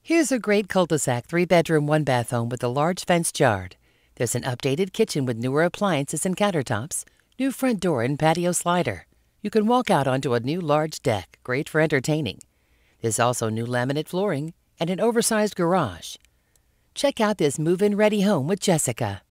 Here's a great cul-de-sac 3-bedroom, 1-bath home with a large fenced yard. There's an updated kitchen with newer appliances and countertops, new front door and patio slider. You can walk out onto a new large deck, great for entertaining. There's also new laminate flooring and an oversized garage. Check out this move-in ready home with Jessica.